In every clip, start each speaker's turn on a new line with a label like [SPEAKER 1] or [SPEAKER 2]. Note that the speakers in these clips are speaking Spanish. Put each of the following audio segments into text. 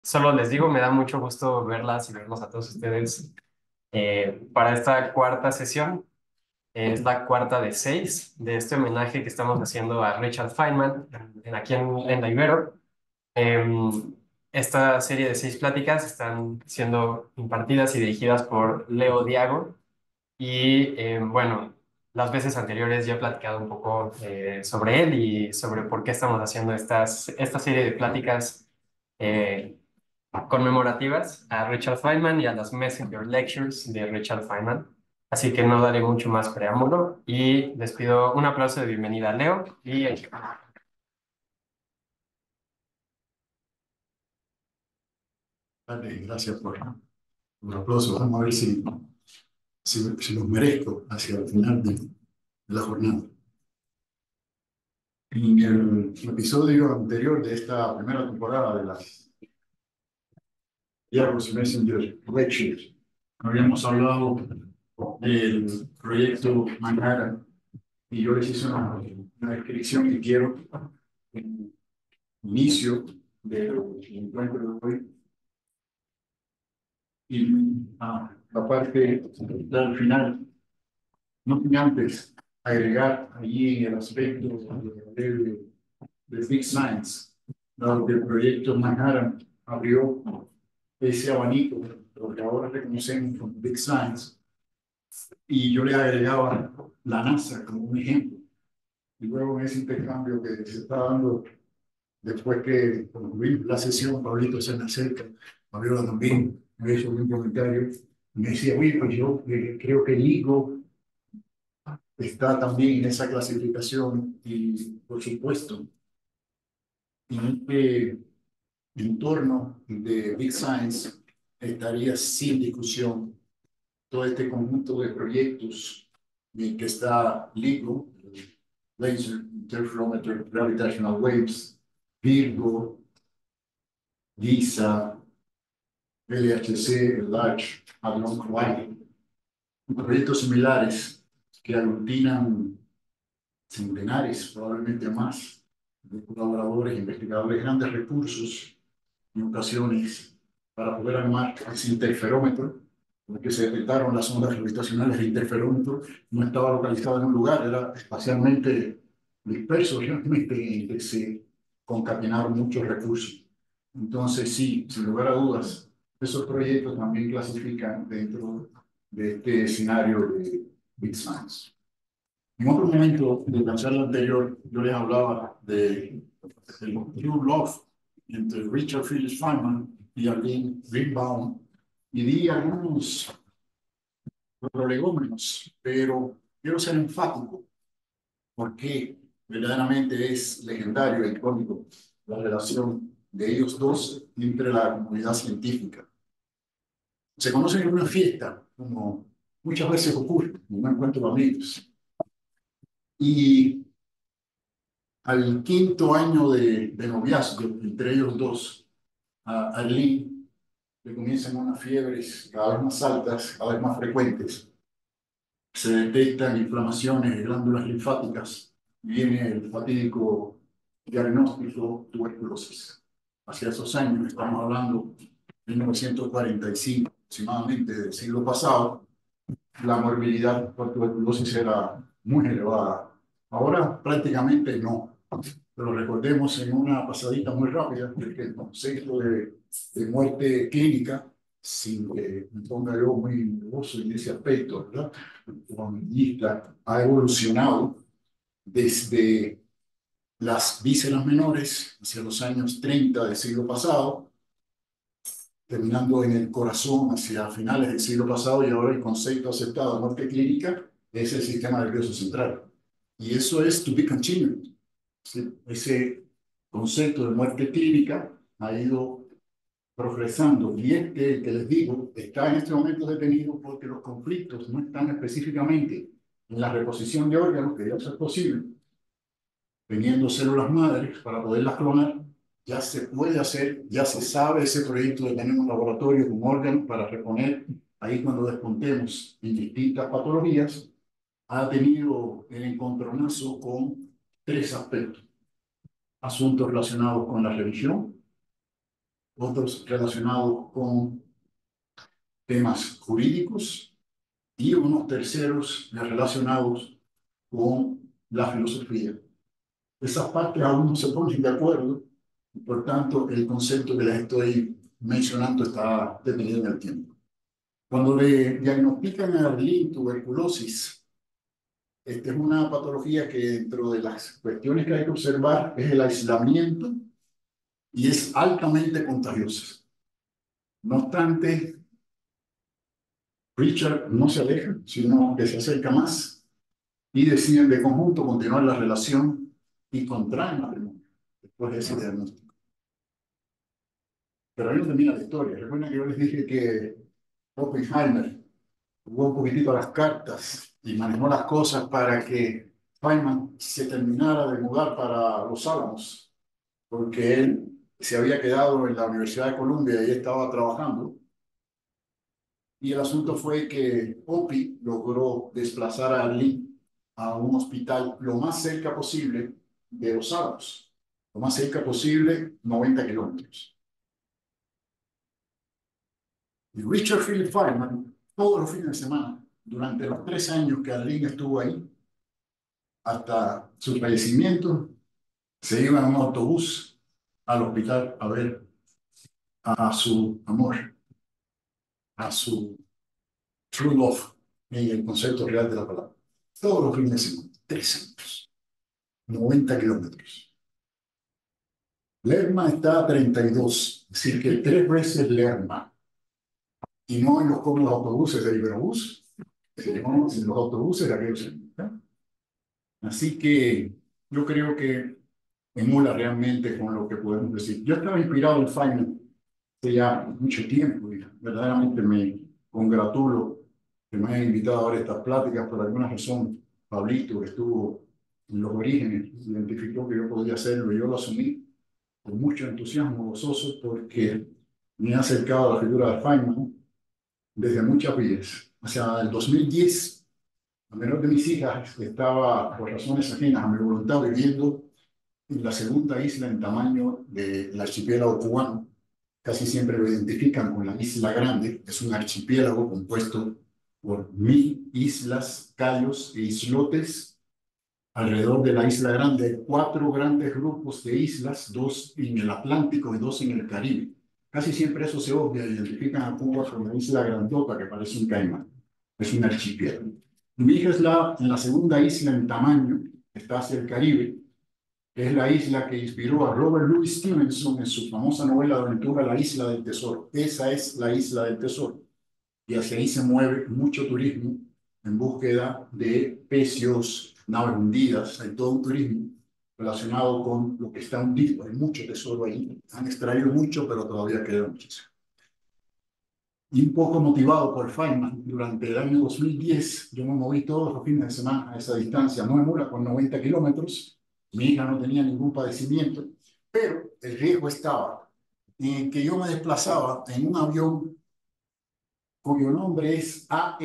[SPEAKER 1] Solo les digo, me da mucho gusto verlas y verlos a todos ustedes para esta cuarta sesión. Es la cuarta de seis de este homenaje que estamos haciendo a Richard Feynman aquí en la Ibero. Esta serie de seis pláticas están siendo impartidas y dirigidas por Leo Diago. Y bueno, las veces anteriores ya he platicado un poco sobre él y sobre por qué estamos haciendo esta serie de pláticas eh, conmemorativas a Richard Feynman y a las Messenger Lectures de Richard Feynman. Así que no daré mucho más preámbulo y les pido un aplauso de bienvenida a Leo y
[SPEAKER 2] Vale, gracias por un aplauso. Vamos a ver si los merezco hacia el final de la jornada. En el episodio anterior de esta primera temporada de las Diálogos Messenger Lectures, habíamos hablado del proyecto Manhattan y yo les hice una descripción que quiero en inicio del encuentro de hoy y la parte del final. No sin antes agregar allí en el aspecto de Big Science, dado que el proyecto Manhattan abrió ese abanico, lo que ahora reconocemos como Big Science, y yo le agregaba la NASA como un ejemplo. Y luego en ese intercambio que se está dando después que concluí la sesión, Pablito se me acerca, Fabiola también me hizo un comentario, me decía, oye, pues yo creo que LIGO está también en esa clasificación y, por supuesto, en este entorno de Big Science estaría sin discusión todo este conjunto de proyectos en el que está LIGO, Laser Interferometer Gravitational Waves, Virgo, LISA, LHC, Large Hadron Collider, proyectos similares que aglutinan centenares, probablemente más, de colaboradores, investigadores, grandes recursos en ocasiones para poder armar ese interferómetro, porque se detectaron las ondas gravitacionales de interferómetro, no estaba localizado en un lugar, era espacialmente disperso, realmente en que se concatenaron muchos recursos. Entonces, sí, sin lugar a dudas, esos proyectos también clasifican dentro de este escenario de Big Science. En otro momento de la charla anterior, yo les hablaba del True Love entre Richard Phillips Feynman y Arlene Greenbaum y di algunos prolegómenos, pero quiero ser enfático porque verdaderamente es legendario e icónico la relación de ellos dos entre la comunidad científica. Se conocen en una fiesta, como muchas veces ocurre, en un encuentro de amigos, y al quinto año de noviazgo entre ellos dos, a Arlene le comienzan unas fiebres cada vez más altas, cada vez más frecuentes. Se detectan inflamaciones de glándulas linfáticas. Viene el fatídico diagnóstico tuberculosis. Hacia esos años, estamos hablando de 1945 aproximadamente del siglo pasado, la morbilidad por tuberculosis era muy elevada. Ahora prácticamente no. Pero recordemos en una pasadita muy rápida que el concepto de muerte clínica, sin que me ponga yo muy nervioso en ese aspecto, ¿verdad? Como lista, ha evolucionado desde las vísceras menores hacia los años 30 del siglo pasado, terminando en el corazón hacia finales del siglo pasado, y ahora el concepto aceptado de muerte clínica es el sistema nervioso central. Y eso es to be continued. ¿Sí? Ese concepto de muerte clínica ha ido progresando, y este, el que les digo, está en este momento detenido porque los conflictos no están específicamente en la reposición de órganos, que ya eso es posible, teniendo células madres para poderlas clonar. Ya se puede hacer, ya se sabe ese proyecto de tener un laboratorio con órganos para reponer ahí cuando despuntemos en distintas patologías. Ha tenido el encontronazo con tres aspectos: asuntos relacionados con la religión, otros relacionados con temas jurídicos y unos terceros relacionados con la filosofía. Esas partes aún no se ponen de acuerdo, y por tanto el concepto que les estoy mencionando está detenido en el tiempo. Cuando le diagnostican a Arlene tuberculosis, esta es una patología que dentro de las cuestiones que hay que observar es el aislamiento y es altamente contagiosa. No obstante, Richard no se aleja, sino que se acerca más y deciden de conjunto continuar la relación y contraen matrimonio después de ese diagnóstico. Pero ahí no termina la historia. Recuerden que yo les dije que Oppenheimer jugó un poquitito a las cartas y manejó las cosas para que Feynman se terminara de mudar para Los Álamos, porque él se había quedado en la Universidad de Columbia y estaba trabajando. Y el asunto fue que Opie logró desplazar a Lee a un hospital lo más cerca posible de Los Álamos, lo más cerca posible, 90 kilómetros. Y Richard Philip Feynman, todos los fines de semana, durante los 3 años que Arlene estuvo ahí, hasta su fallecimiento, se iba en un autobús al hospital a ver a su amor, a su true love, en el concepto real de la palabra. Todos los fines de semana, 3 años, 90 kilómetros. Lerma está a 32, es decir, que 3 veces Lerma, y no en los cómodos autobuses de Iberobús, sino en los autobuses de aquellos años. Así que yo creo que emula realmente con lo que podemos decir. Yo estaba inspirado en Feynman hace ya mucho tiempo y verdaderamente me congratulo que me hayan invitado a dar estas pláticas por alguna razón. Pablito, que estuvo en los orígenes, identificó que yo podía hacerlo y yo lo asumí con mucho entusiasmo gozoso porque me he acercado a la figura de Feynman desde muchas vías. O sea, el 2010, la menor de mis hijas estaba, por razones ajenas a mi voluntad, viviendo en la segunda isla en tamaño del archipiélago cubano. Casi siempre lo identifican con la Isla Grande. Es un archipiélago compuesto por 1000 islas, cayos e islotes. Alrededor de la Isla Grande hay 4 grandes grupos de islas, 2 en el Atlántico y 2 en el Caribe. Casi siempre eso se obvia, identifican a Cuba como una isla grandota que parece un caimán. Es un archipiélago. Mi hija es en la segunda isla en tamaño, está hacia el Caribe, que es la isla que inspiró a Robert Louis Stevenson en su famosa novela de aventura La Isla del Tesoro. Esa es la Isla del Tesoro. Y hacia ahí se mueve mucho turismo en búsqueda de pecios, naves hundidas. Hay todo un turismo relacionado con lo que está hundido. Hay mucho tesoro ahí. Han extraído mucho, pero todavía queda muchísimo. Y un poco motivado por Feynman, durante el año 2010, yo me moví todos los fines de semana a esa distancia, no en mula, con 90 kilómetros. Mi hija no tenía ningún padecimiento, pero el riesgo estaba en que yo me desplazaba en un avión cuyo nombre es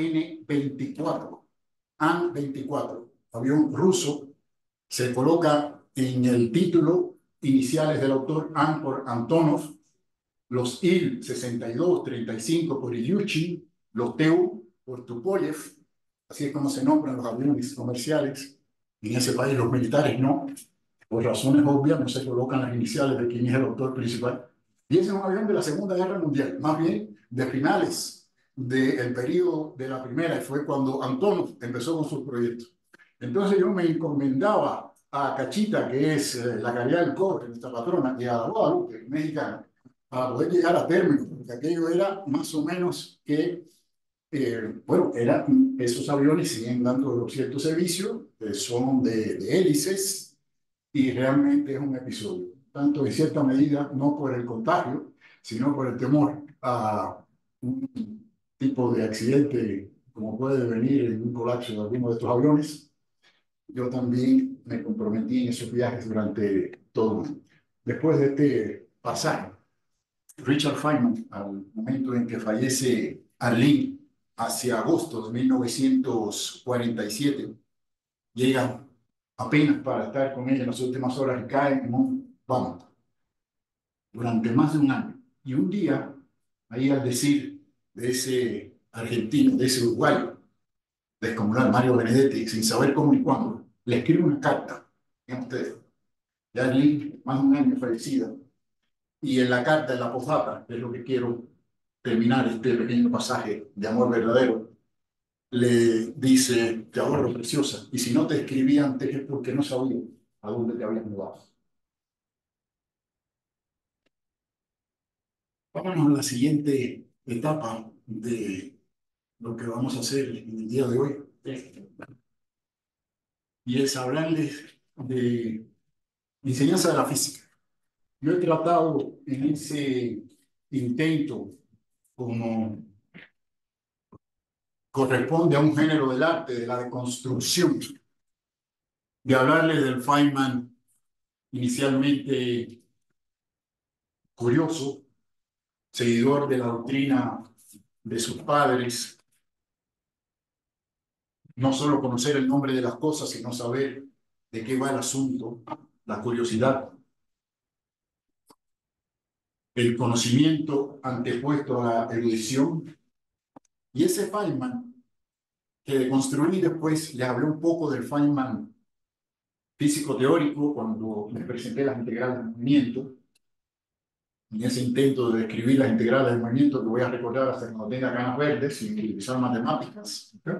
[SPEAKER 2] AN-24. AN-24, avión ruso, se coloca en el título iniciales del autor An por Antonov, los Il-62, 35 por Ilyushin, los Tu por Tupolev, así es como se nombran los aviones comerciales. En ese país los militares no, por razones obvias, no se colocan las iniciales de quién es el autor principal. Y ese es un avión de la Segunda Guerra Mundial, más bien de finales del periodo de la Primera, y fue cuando Antonov empezó con sus proyectos. Entonces yo me encomendaba a Cachita, que es la calidad del cobre, nuestra patrona, y a la Guadalupe, mexicana, para poder llegar a término, porque aquello era más o menos que, bueno, esos aviones siguen dando cierto servicio, son de hélices, y realmente es un episodio, tanto en cierta medida, no por el contagio, sino por el temor a un tipo de accidente como puede venir en un colapso de alguno de estos aviones. Yo también me comprometí en esos viajes durante todo un año. Después de este pasaje, Richard Feynman, al momento en que fallece Arlene, hacia agosto de 1947, llega apenas para estar con ella en las últimas horas y cae en un vómito durante más de un año. Y un día, ahí al decir de ese argentino, de ese uruguayo, descomunal Mario Benedetti, sin saber cómo ni cuándo, le escribe una carta, vean ustedes, ya allí más de un año fallecida, y en la carta, en la postdata, que es lo que quiero terminar este pequeño pasaje de amor verdadero, le dice: te adoro, preciosa, y si no te escribí antes es porque no sabía a dónde te habías mudado. Vámonos a la siguiente etapa de lo que vamos a hacer en el día de hoy, y es hablarles de enseñanza de la física. Yo he tratado en ese intento, como corresponde a un género del arte, de la deconstrucción, de hablarles del Feynman inicialmente curioso, seguidor de la doctrina de sus padres, no solo conocer el nombre de las cosas, sino saber de qué va el asunto, la curiosidad, el conocimiento antepuesto a la erudición. Y ese Feynman, que de construir después le hablé un poco del Feynman físico teórico cuando les presenté las integrales del movimiento, en ese intento de describir las integrales del movimiento que voy a recordar hasta que no tenga ganas verdes sin utilizar matemáticas. ¿Okay?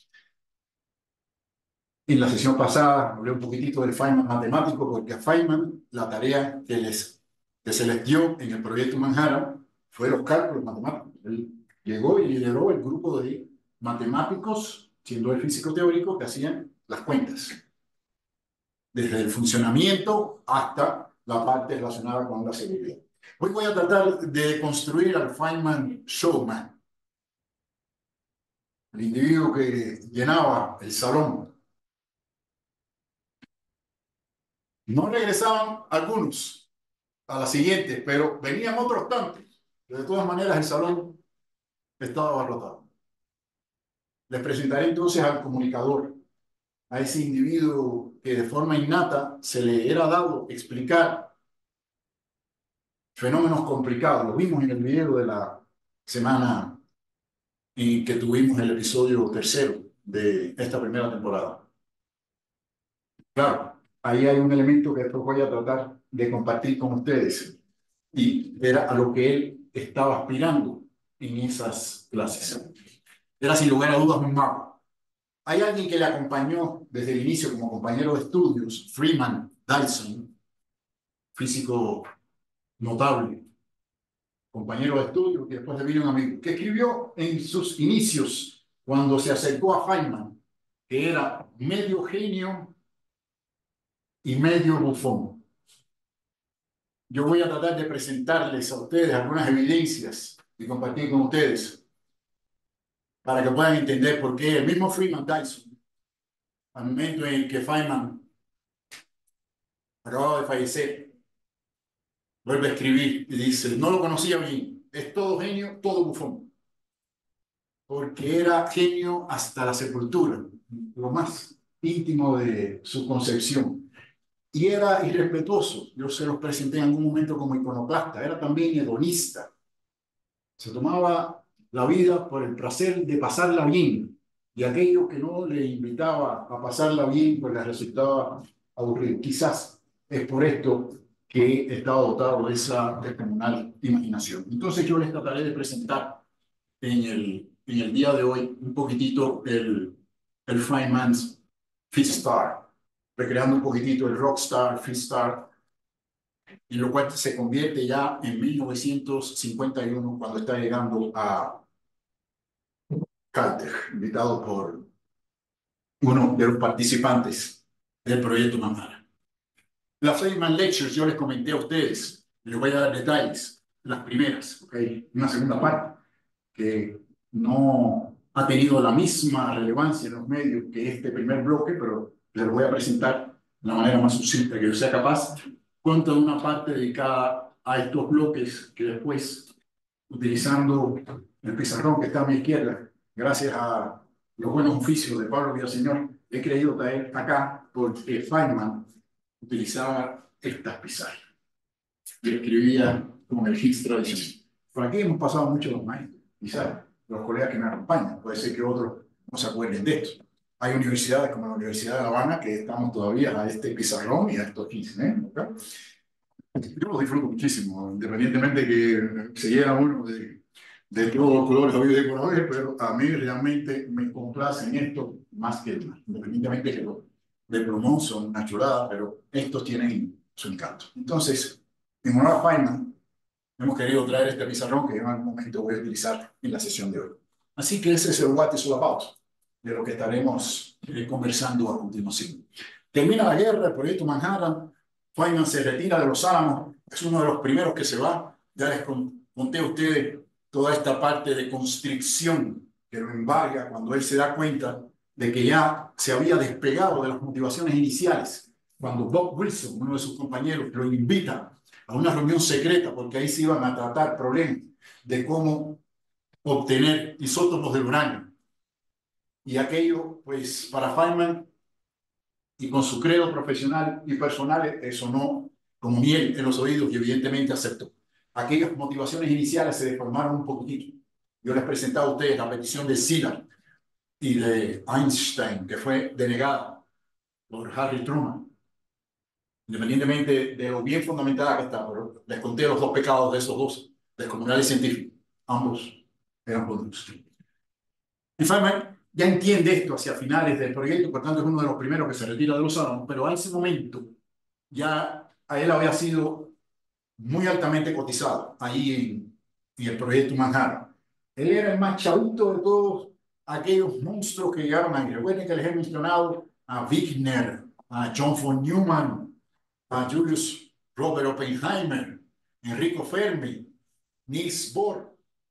[SPEAKER 2] En la sesión pasada hablé un poquitito del Feynman matemático, porque a Feynman la tarea que se les dio en el proyecto Manhattan fue los cálculos matemáticos. Él llegó y lideró el grupo de matemáticos, siendo el físico teórico, que hacían las cuentas, desde el funcionamiento hasta la parte relacionada con la seguridad. Hoy voy a tratar de construir al Feynman Showman, el individuo que llenaba el salón. No regresaban algunos a la siguiente, pero venían otros tantos. De todas maneras, el salón estaba abarrotado. Les presentaré entonces al comunicador, a ese individuo que de forma innata se le era dado explicar fenómenos complicados. Lo vimos en el video de la semana en que tuvimos el episodio tercero de esta primera temporada. Claro, ahí hay un elemento que después voy a tratar de compartir con ustedes, y era a lo que él estaba aspirando en esas clases. Era sin lugar a dudas un mago. Hay alguien que le acompañó desde el inicio como compañero de estudios, Freeman Dyson, físico notable, compañero de estudios, que después devino un amigo, que escribió en sus inicios, cuando se acercó a Feynman, que era medio genio y medio bufón. Yo voy a tratar de presentarles a ustedes algunas evidencias y compartir con ustedes para que puedan entender por qué el mismo Freeman Dyson, al momento en que Feynman acababa de fallecer, vuelve a escribir y dice: no lo conocía bien, es todo genio, todo bufón, porque era genio hasta la sepultura, lo más íntimo de su concepción. Y era irrespetuoso. Yo se los presenté en algún momento como iconoclasta. Era también hedonista. Se tomaba la vida por el placer de pasarla bien. Y aquello que no le invitaba a pasarla bien, pues le resultaba aburrido. Quizás es por esto que estaba dotado de esa descomunal imaginación. Entonces yo les trataré de presentar en el día de hoy un poquitito el Feynman's Fish-Star, recreando un poquitito el Rockstar, Fish-Star, en lo cual se convierte ya en 1951 cuando está llegando a Caltech, invitado por uno de los participantes del proyecto Manhattan. Las Feynman Lectures yo les comenté a ustedes, les voy a dar detalles, las primeras, ¿okay? Una segunda parte que no ha tenido la misma relevancia en los medios que este primer bloque, pero les lo voy a presentar de la manera más sucinta que yo sea capaz, con toda una parte dedicada a estos bloques que después, utilizando el pizarrón que está a mi izquierda, gracias a los buenos oficios de Pablo Villaseñor, he querido traer acá porque Feynman utilizaba estas pizarras y escribía con el Higgs tradicional. Por aquí hemos pasado muchos los maestros, quizás los colegas que me acompañan, puede ser que otros no se acuerden de esto. Hay universidades como la Universidad de La Habana que estamos todavía a este pizarrón y a estos 15, ¿eh? Yo lo disfruto muchísimo, independientemente que se llena uno de todos los colores habidos y por haber, pero a mí realmente me complace en esto más que demás, independientemente que los de Plumón son una chulada, pero estos tienen su encanto. Entonces, en honor a Feynman, hemos querido traer este pizarrón que en algún momento voy a utilizar en la sesión de hoy. Así que ese es el What is all about, de lo que estaremos conversando a continuación. Termina la guerra, el proyecto Manhattan, Feynman se retira de los Álamos, es uno de los primeros que se va. Ya les conté a ustedes toda esta parte de constricción que lo embarga cuando él se da cuenta de que ya se había despegado de las motivaciones iniciales. Cuando Bob Wilson, uno de sus compañeros, lo invita a una reunión secreta, porque ahí se iban a tratar problemas de cómo obtener isótopos de uranio. Y aquello, pues, para Feynman, y con su credo profesional y personal, sonó como miel en los oídos y evidentemente aceptó. Aquellas motivaciones iniciales se deformaron un poquitito. Yo les presentaba a ustedes la petición de Szilard y de Einstein, que fue denegada por Harry Truman, independientemente de lo bien fundamentada que está. Pero les conté los dos pecados de esos dos, descomunales científicos. Ambos eran judíos. Y Feynman ya entiende esto hacia finales del proyecto, por tanto es uno de los primeros que se retira de los Álamos, pero a ese momento ya a él había sido muy altamente cotizado ahí en el proyecto Manhattan. Él era el más chavito de todos aquellos monstruos que llegaron ahí. Recuerden que les he mencionado a Wigner, a John von Neumann, a Julius Robert Oppenheimer, Enrico Fermi, Niels Bohr.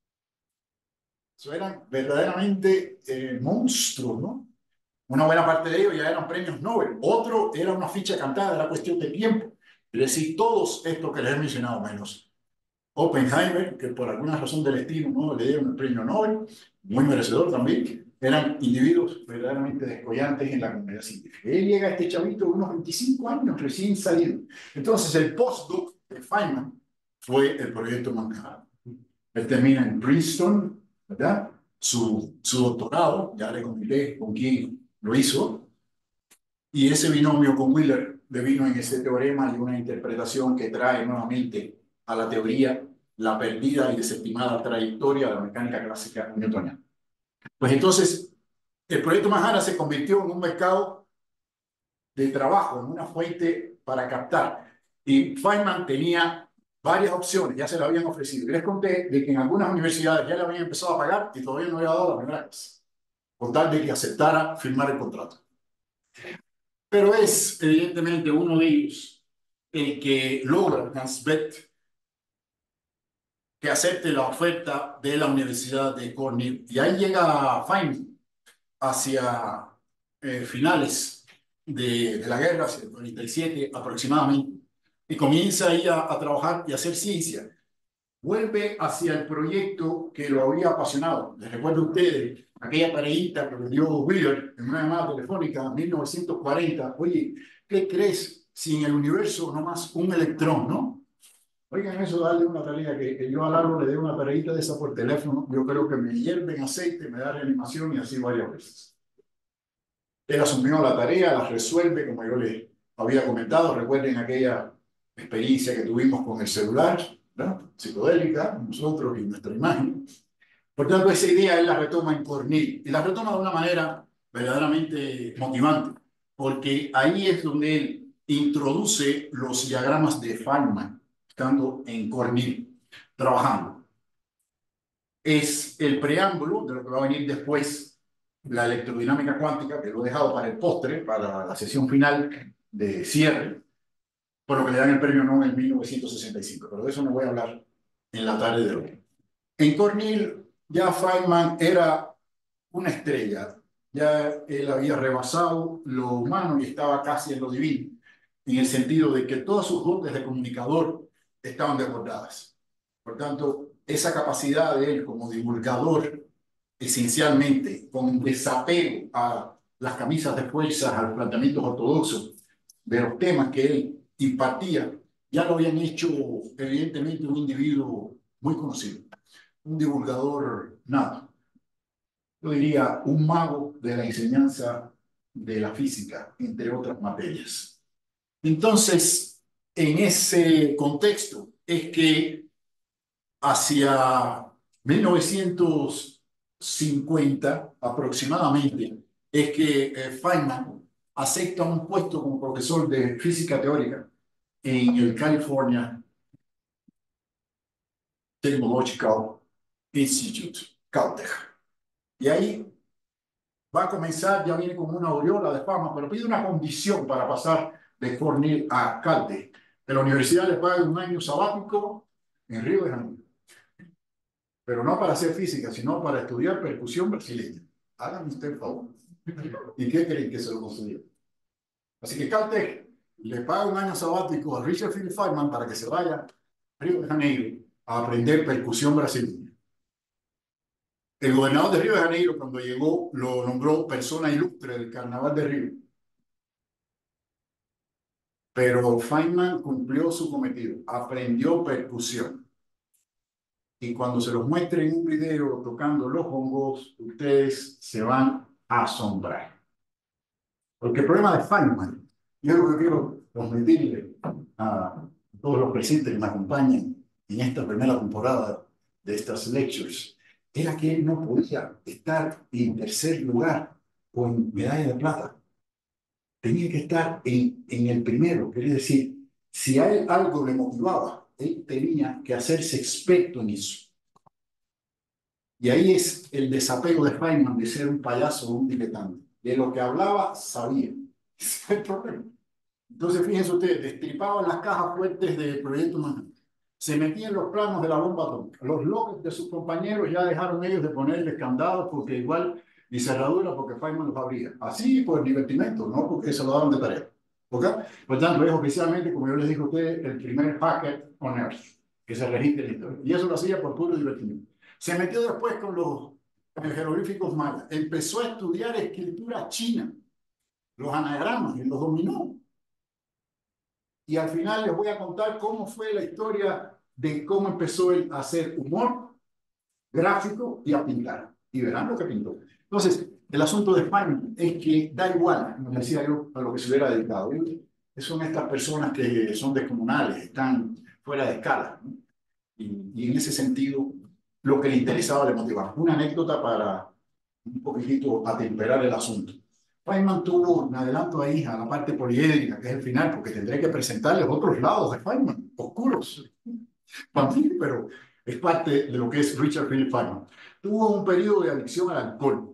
[SPEAKER 2] Eso eran verdaderamente monstruos, ¿no? Una buena parte de ellos ya eran premios Nobel. Otro era una ficha cantada, era cuestión de tiempo. Es decir, todos estos que les he mencionado, menos Oppenheimer, que por alguna razón del destino no le dieron el premio Nobel, muy merecedor también, eran individuos verdaderamente descollantes en la comunidad científica. Él llega a este chavito de unos 25 años, recién salido. Entonces, el postdoc de Feynman fue el proyecto Manhattan. Él termina en Princeton, ¿verdad? Su doctorado, ya le comenté con quién lo hizo, y ese binomio con Wheeler devino en ese teorema y una interpretación que trae nuevamente a la teoría la perdida y desestimada trayectoria de la mecánica clásica newtoniana. Pues entonces, el proyecto Manhattan se convirtió en un mercado de trabajo, en una fuente para captar. Y Feynman tenía varias opciones, ya se le habían ofrecido. Y les conté de que en algunas universidades ya le habían empezado a pagar y todavía no había dado la primera clase, con tal de que aceptara firmar el contrato. Pero es evidentemente uno de ellos el que logra, Hans Bethe, que acepte la oferta de la Universidad de Cornell. Y ahí llega Feynman hacia finales de la guerra, hacia el 47 aproximadamente, y comienza ahí a trabajar y a hacer ciencia. Vuelve hacia el proyecto que lo había apasionado. Les recuerdo a ustedes aquella tareita que le dio Wheeler en una llamada telefónica en 1940. Oye, ¿qué crees si en el universo no más un electrón, no? Oigan, eso darle una tarea que yo a Lalo le dé una tareita de esa por teléfono. Yo creo que me hierve en aceite, me da reanimación y así varias veces. Él asumió la tarea, la resuelve, como yo les había comentado. Recuerden aquella experiencia que tuvimos con el celular, ¿no? Psicodélica, nosotros y nuestra imagen. Por tanto, esa idea él la retoma en Cornell y la retoma de una manera verdaderamente motivante, porque ahí es donde él introduce los diagramas de Feynman, estando en Cornell, trabajando. Es el preámbulo de lo que va a venir después, la electrodinámica cuántica, que lo he dejado para el postre, para la sesión final de cierre, por lo que le dan el premio Nobel en 1965, pero de eso no voy a hablar en la tarde de hoy. En Cornell ya Feynman era una estrella, ya él había rebasado lo humano y estaba casi en lo divino, en el sentido de que todas sus dotes de comunicador estaban desbordadas. Por tanto, esa capacidad de él como divulgador, esencialmente, con desapego a las camisas de fuerza, a los planteamientos ortodoxos de los temas que él impartía, ya lo habían hecho evidentemente un individuo muy conocido, un divulgador nato, yo diría un mago de la enseñanza de la física, entre otras materias. Entonces, en ese contexto es que hacia 1950 aproximadamente, es que Feynman acepta un puesto como profesor de física teórica en el California Technological Institute, Caltech. Y ahí va a comenzar, ya viene con una aureola de fama, pero pide una condición para pasar de Cornell a Caltech. Que la universidad le pague un año sabático en Río de Janeiro, pero no para hacer física, sino para estudiar percusión brasileña. Háganme usted el favor. ¿Y qué creen que se lo construyó? Así que Caltech le paga un año sabático a Richard Philip Feynman para que se vaya a Río de Janeiro a aprender percusión brasileña. El gobernador de Río de Janeiro, cuando llegó, lo nombró persona ilustre del Carnaval de Río. Pero Feynman cumplió su cometido, aprendió percusión. Y cuando se los muestre en un video tocando los bongos, ustedes se van a asombrar. Porque el problema de Feynman, yo lo que quiero transmitirle a todos los presentes que me acompañan en esta primera temporada de estas lectures, era que él no podía estar en tercer lugar con medalla de plata. Tenía que estar en el primero, quería decir, si a él algo le motivaba, él tenía que hacerse experto en eso. Y ahí es el desapego de Feynman de ser un payaso o un diletante. De lo que hablaba, sabía. Ese fue el problema. Entonces, fíjense ustedes, destripaban las cajas fuertes del proyecto Manhattan. Se metían en los planos de la bomba atómica. Los locos de sus compañeros ya dejaron ellos de ponerles candados porque igual ni cerradura porque Feynman los abría. Así por divertimento, no porque se lo daban de tarea. ¿Ok? Por tanto, es oficialmente, como yo les dije a ustedes, el primer hacker on Earth que se registra en la historia. Y eso lo hacía por puro divertimento. Se metió después con los jeroglíficos mayas. Empezó a estudiar escritura china, los anagramas, y los dominó. Y al final les voy a contar cómo fue la historia de cómo empezó él a hacer humor gráfico y a pintar. Y verán lo que pintó. Entonces, el asunto de Feynman es que da igual, como decía yo, a lo que se hubiera dedicado. Son estas personas que son descomunales, están fuera de escala, ¿no? Y en ese sentido, lo que le interesaba le motivaba. Una anécdota para un poquitito atemperar el asunto. Feynman tuvo un adelanto ahí a la parte poliédrica, que es el final, porque tendré que presentarles otros lados de Feynman, oscuros, también, pero es parte de lo que es Richard Philip Feynman. Tuvo un periodo de adicción al alcohol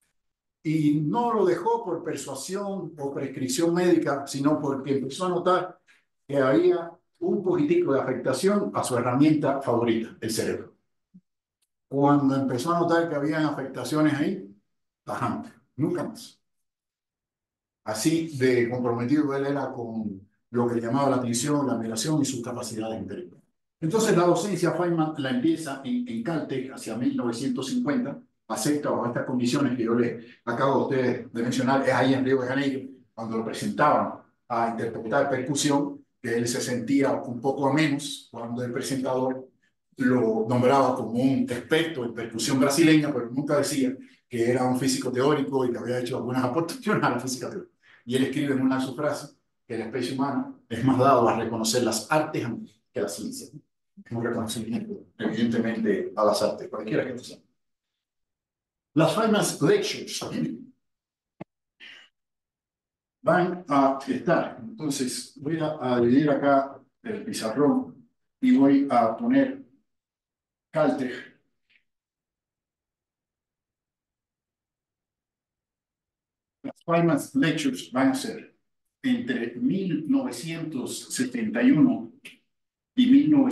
[SPEAKER 2] y no lo dejó por persuasión o prescripción médica, sino porque empezó a notar que había un poquitico de afectación a su herramienta favorita, el cerebro. Cuando empezó a notar que habían afectaciones ahí, tajante, nunca más. Así de comprometido él era con lo que le llamaba la atención, la admiración y sus capacidades intelectuales. Entonces la docencia Feynman la empieza en Caltech hacia 1950, acepta bajo estas condiciones que yo les acabo a ustedes de mencionar, es ahí en Río de Janeiro, cuando lo presentaban a interpretar percusión, que él se sentía un poco a menos cuando el presentador lo nombraba como un experto en percusión brasileña, pero nunca decía que era un físico teórico y que había hecho algunas aportaciones a la física teórica. Y él escribe en una de sus frases que la especie humana es más dado a reconocer las artes que la ciencia. Es un reconocimiento, evidentemente, a las artes, cualquiera que sea. Las famous lectures van a estar. Entonces, voy a dividir acá el pizarrón y voy a poner Caltech. Las famous lectures van a ser entre 1971 y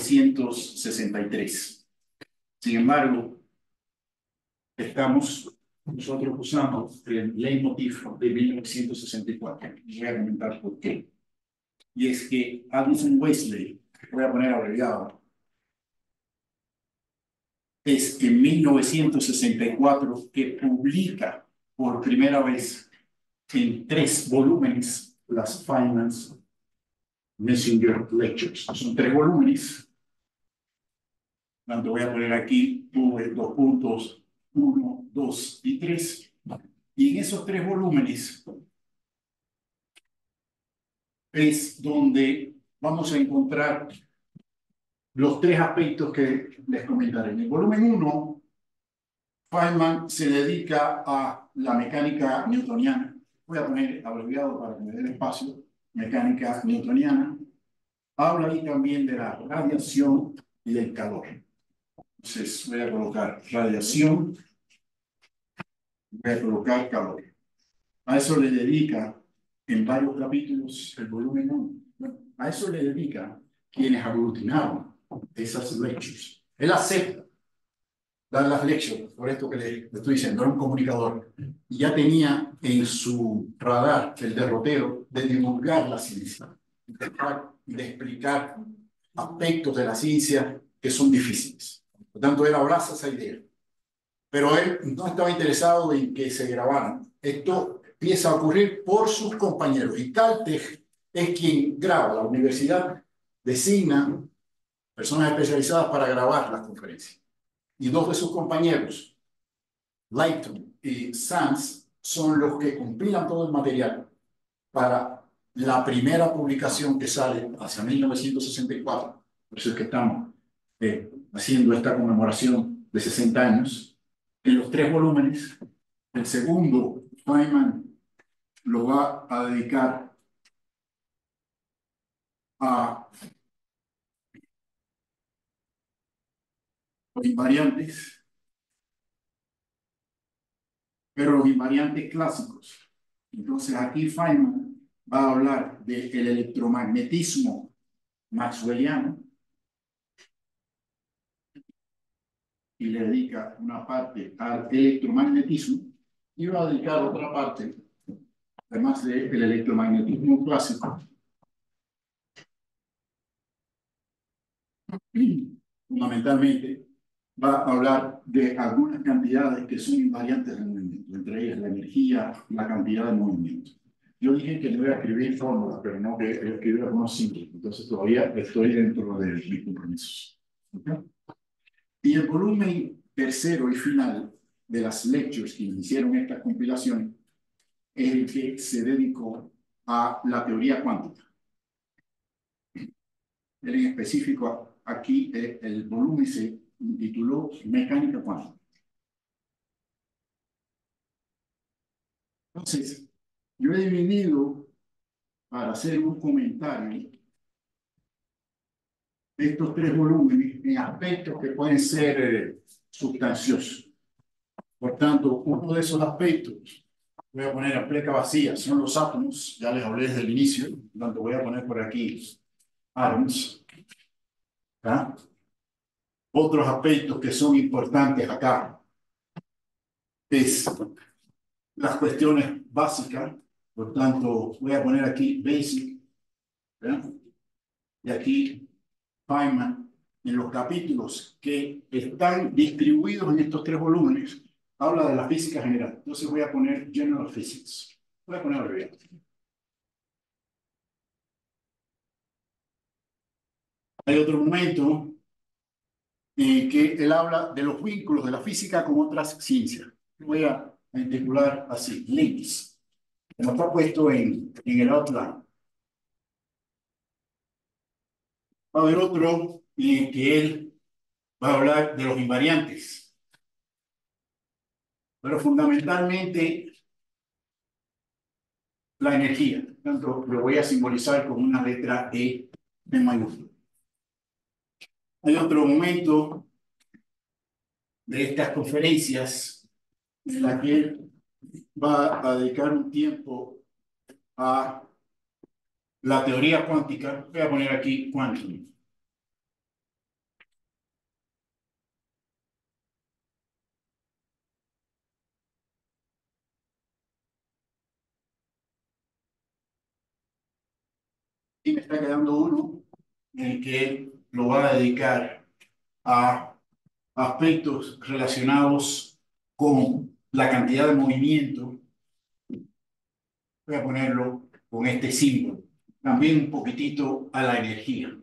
[SPEAKER 2] 1963. Sin embargo, estamos nosotros usando el leitmotiv de 1964. Les voy a comentar por qué. Y es que Addison Wesley, que voy a poner abreviado, es en 1964 que publica por primera vez en 3 volúmenes las Feynman's Messenger Lectures. Son 3 volúmenes. Tanto voy a poner aquí tuve 2 puntos, 1, 2 y 3. Y en esos 3 volúmenes es donde vamos a encontrar los 3 aspectos que les comentaré. En el volumen 1, Feynman se dedica a la mecánica newtoniana. Voy a poner abreviado para que me dé el espacio. Mecánica newtoniana. Habla ahí también de la radiación y del calor. Entonces voy a colocar radiación, voy a colocar calor. A eso le dedica en varios capítulos el volumen 1. Bueno, a eso le dedica quienes aglutinaron esas lectures. Él acepta dar las lectures, por esto que le estoy diciendo, era un comunicador. Y ya tenía en su radar el derrotero de divulgar la ciencia, de explicar aspectos de la ciencia que son difíciles. Por tanto, él abraza esa idea. Pero él no estaba interesado en que se grabaran. Esto empieza a ocurrir por sus compañeros. Y Caltech es quien graba. La universidad designa personas especializadas para grabar las conferencias. Y 2 de sus compañeros, Lighton y Sands, son los que compilan todo el material para la primera publicación que sale hacia 1964. Por eso es que estamos haciendo esta conmemoración de 60 años. En los 3 volúmenes, el segundo, Feynman lo va a dedicar a los invariantes, pero los invariantes clásicos. Entonces aquí Feynman va a hablar del electromagnetismo maxwelliano y le dedica una parte al electromagnetismo y va a dedicar otra parte, además del electromagnetismo clásico, fundamentalmente va a hablar de algunas cantidades que son invariantes del movimiento, entre ellas la energía, la cantidad de movimiento. Yo dije que no iba a escribir fórmulas, pero no que escribir algunos símbolos, entonces todavía estoy dentro de mis compromisos. ¿Okay? Y el volumen tercero y final de las lectures que hicieron estas compilaciones es el que se dedicó a la teoría cuántica. Él en específico, aquí el volumen se tituló Mecánica cuántica. Entonces, yo he dividido para hacer un comentario de estos 3 volúmenes en aspectos que pueden ser sustanciosos. Por tanto, uno de esos aspectos, voy a poner a pleca vacía, son los átomos, ya les hablé desde el inicio, por tanto voy a poner por aquí átomos. ¿Ah? Otros aspectos que son importantes acá es las cuestiones básicas, por tanto voy a poner aquí basic, ¿verdad? Y aquí Feynman, en los capítulos que están distribuidos en estos 3 volúmenes, habla de la física general. Entonces voy a poner General Physics. Voy a poner abreviado. Hay otro momento en que él habla de los vínculos de la física con otras ciencias. Voy a titular así, links, como está puesto en el outline. Va a haber otro en que él va a hablar de los invariantes. Pero fundamentalmente la energía. Tanto lo voy a simbolizar con una letra E en mayúscula. Hay otro momento de estas conferencias en la que él va a dedicar un tiempo a la teoría cuántica. Voy a poner aquí quantum. Y me está quedando uno en el que él lo va a dedicar a aspectos relacionados con la cantidad de movimiento. Voy a ponerlo con este símbolo. también un poquitito a la energía.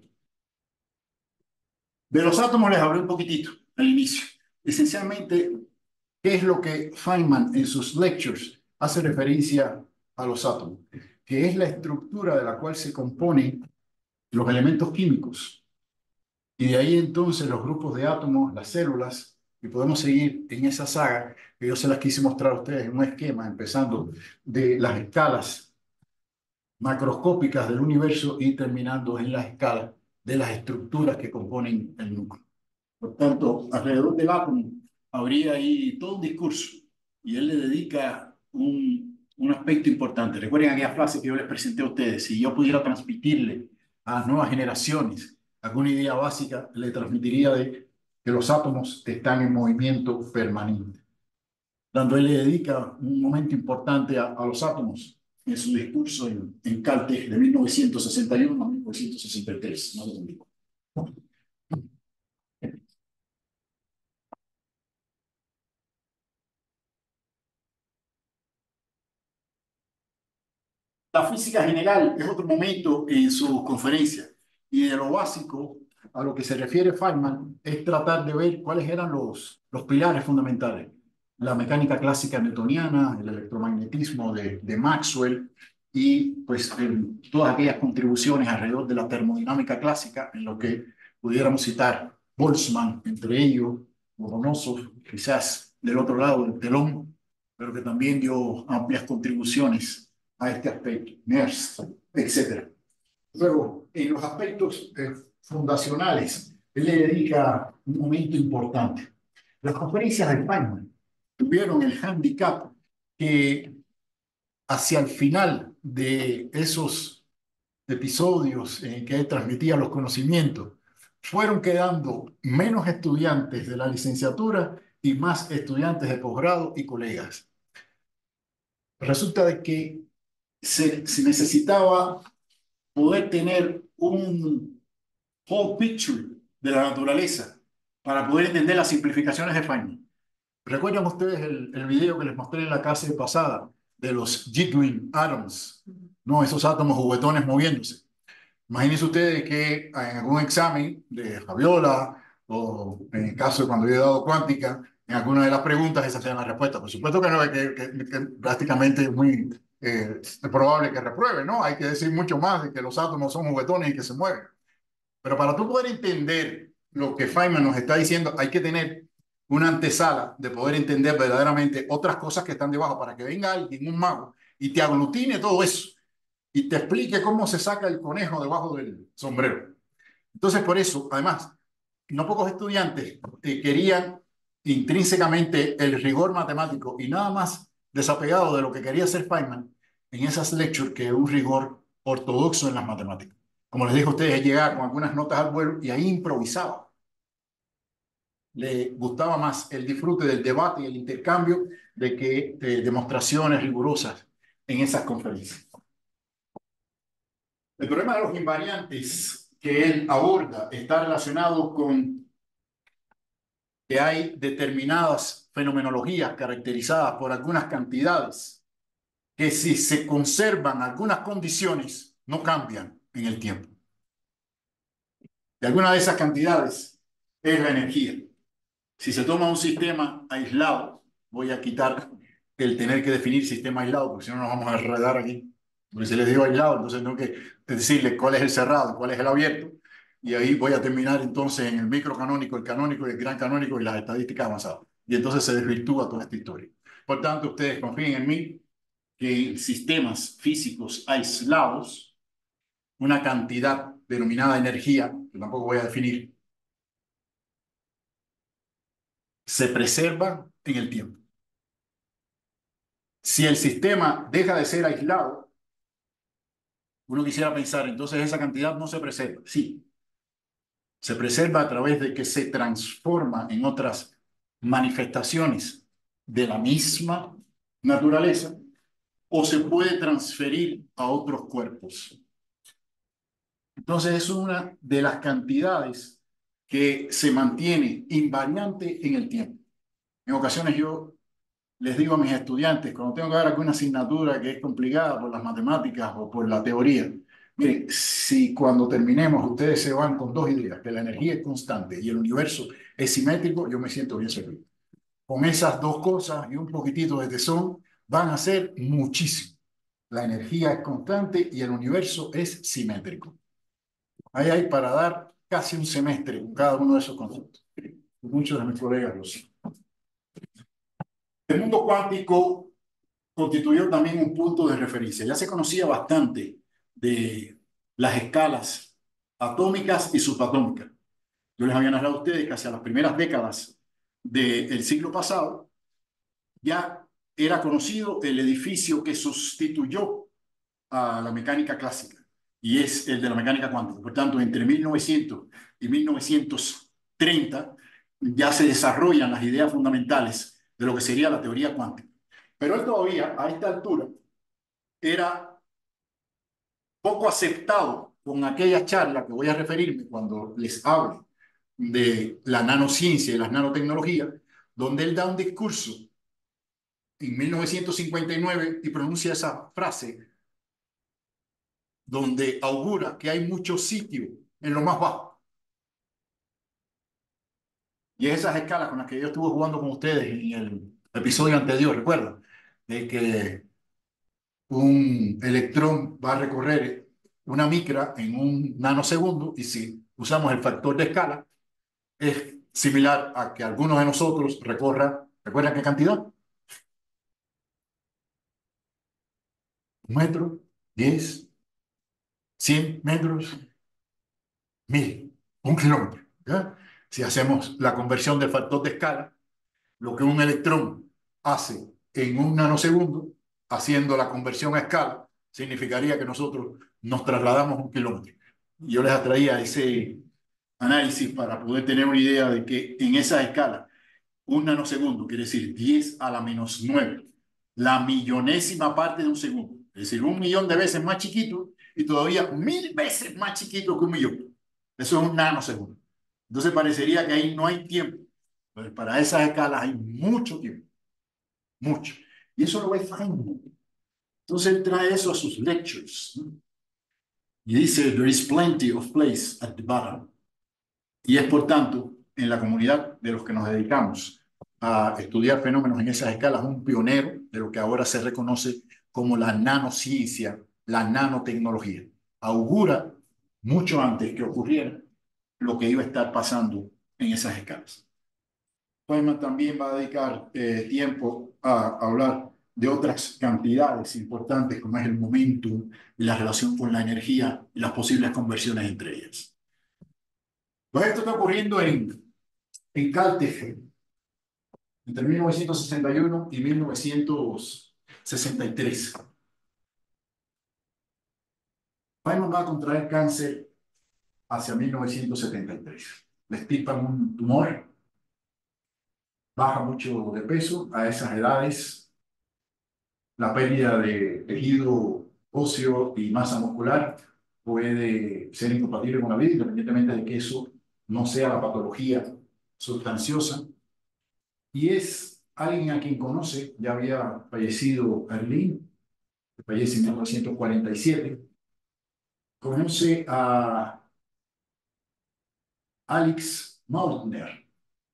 [SPEAKER 2] De los átomos les hablé un poquitito al inicio. Esencialmente, ¿qué es lo que Feynman en sus lectures hace referencia a los átomos? Que es la estructura de la cual se componen los elementos químicos. Y de ahí entonces los grupos de átomos, las células, y podemos seguir en esa saga que yo se las quise mostrar a ustedes en un esquema, empezando de las escalas macroscópicas del universo y terminando en las escalas de las estructuras que componen el núcleo. Por tanto, alrededor del átomo habría ahí todo un discurso y él le dedica un aspecto importante. Recuerden aquella frase que yo les presenté a ustedes, si yo pudiera transmitirle a las nuevas generaciones alguna idea básica, le transmitiría de que los átomos están en movimiento permanente. Dando él le dedica un momento importante a los átomos en su discurso en Caltech de 1961 a 1963. No lo digo. La física general es otro momento en su conferencia y de lo básico a lo que se refiere Feynman es tratar de ver cuáles eran los pilares fundamentales. La mecánica clásica newtoniana, el electromagnetismo de Maxwell y pues todas aquellas contribuciones alrededor de la termodinámica clásica en lo que pudiéramos citar Boltzmann, entre ellos, Lomonosov, quizás del otro lado del telón, pero que también dio amplias contribuciones a este aspecto, NERS, etcétera. Luego, en los aspectos fundacionales, él le dedica un momento importante. Las conferencias de Feynman tuvieron el handicap que hacia el final de esos episodios en que él transmitía los conocimientos, fueron quedando menos estudiantes de la licenciatura y más estudiantes de posgrado y colegas. Resulta de que se necesitaba poder tener un whole picture de la naturaleza para poder entender las simplificaciones de Feynman. ¿Recuerdan ustedes el video que les mostré en la clase pasada de los jiggling atoms? ¿No? Esos átomos juguetones moviéndose. Imagínense ustedes que en algún examen de Fabiola o en el caso de cuando yo he dado cuántica, en alguna de las preguntas esas sean las respuestas. Por supuesto que no, que prácticamente es muy probable que repruebe, ¿no? Hay que decir mucho más de que los átomos son juguetones y que se mueven. Pero para tú poder entender lo que Feynman nos está diciendo, hay que tener una antesala de poder entender verdaderamente otras cosas que están debajo para que venga alguien, un mago, y te aglutine todo eso y te explique cómo se saca el conejo debajo del sombrero. Entonces, por eso, además, no pocos estudiantes querían intrínsecamente el rigor matemático y nada más desapegado de lo que quería hacer Feynman en esas lectures que un rigor ortodoxo en las matemáticas. Como les dije a ustedes, él llegaba con algunas notas al vuelo y ahí improvisaba. Le gustaba más el disfrute del debate y el intercambio de que demostraciones rigurosas en esas conferencias. El problema de los invariantes que él aborda está relacionado con que hay determinadas fenomenologías caracterizadas por algunas cantidades que si se conservan algunas condiciones no cambian en el tiempo. Y alguna de esas cantidades es la energía. Si se toma un sistema aislado, voy a quitar el tener que definir sistema aislado, porque si no nos vamos a enredar aquí. Porque si les digo aislado, entonces tengo que decirles cuál es el cerrado, cuál es el abierto, y ahí voy a terminar entonces en el microcanónico, el canónico, el gran canónico y las estadísticas avanzadas. Y entonces se desvirtúa toda esta historia. Por tanto, ustedes confíen en mí que en sistemas físicos aislados, una cantidad denominada energía, que tampoco voy a definir, se preserva en el tiempo. Si el sistema deja de ser aislado, uno quisiera pensar, entonces esa cantidad no se preserva. Sí, se preserva a través de que se transforma en otras manifestaciones de la misma naturaleza o se puede transferir a otros cuerpos. Entonces es una de las cantidades que se mantiene invariante en el tiempo. En ocasiones yo les digo a mis estudiantes, cuando tengo que dar alguna asignatura que es complicada por las matemáticas o por la teoría, Miren, si cuando terminemos ustedes se van con dos ideas, que la energía es constante y el universo es simétrico, yo me siento bien servido. Con esas dos cosas y un poquitito de tesón, van a ser muchísimo. La energía es constante y el universo es simétrico. Ahí hay para dar casi un semestre con cada uno de esos conceptos. Muchos de mis colegas lo saben. El mundo cuántico constituyó también un punto de referencia. Ya se conocía bastante de las escalas atómicas y subatómicas. Yo les había narrado a ustedes que hacia las primeras décadas del siglo pasado ya era conocido el edificio que sustituyó a la mecánica clásica y es el de la mecánica cuántica. Por tanto, entre 1900 y 1930 ya se desarrollan las ideas fundamentales de lo que sería la teoría cuántica. Pero él todavía, a esta altura, era poco aceptado con aquella charla que voy a referirme cuando les hable de la nanociencia y las nanotecnologías, donde él da un discurso en 1959 y pronuncia esa frase donde augura que hay mucho sitio en lo más bajo. Y es esas escalas con las que yo estuve jugando con ustedes en el episodio anterior, ¿recuerdan? De que un electrón va a recorrer una micra en un nanosegundo y si usamos el factor de escala, es similar a que algunos de nosotros recorra, ¿recuerdan qué cantidad? 1 metro, 10, 100 metros, 1000, 1 kilómetro. ¿Ya? Si hacemos la conversión del factor de escala, lo que un electrón hace en un nanosegundo, haciendo la conversión a escala, significaría que nosotros nos trasladamos 1 kilómetro. Yo les atraía ese análisis para poder tener una idea de que en esa escala, un nanosegundo quiere decir 10 a la -9, la millonésima parte de un segundo, es decir, 1 millón de veces más chiquito y todavía 1000 veces más chiquito que 1 millón. Eso es un nanosegundo. Entonces parecería que ahí no hay tiempo. Pues para esas escalas hay mucho tiempo, mucho. Y eso lo ve Feynman. Entonces él trae eso a sus lectures, ¿no? Y dice, there is plenty of place at the bottom. Y es por tanto, en la comunidad de los que nos dedicamos a estudiar fenómenos en esas escalas, un pionero de lo que ahora se reconoce como la nanociencia, la nanotecnología. Augura mucho antes que ocurriera lo que iba a estar pasando en esas escalas. Feynman también va a dedicar tiempo a hablar de otras cantidades importantes como es el momentum y la relación con la energía y las posibles conversiones entre ellas. Pues esto está ocurriendo en Caltech entre 1961 y 1963. Feynman va a contraer cáncer hacia 1973. Le extirpan un tumor, baja mucho de peso a esas edades. La pérdida de tejido óseo y masa muscular puede ser incompatible con la vida, independientemente de que eso no sea la patología sustanciosa. Y es alguien a quien conoce, ya había fallecido Erlín, que fallece en 1947. Conoce a Alix Mautner,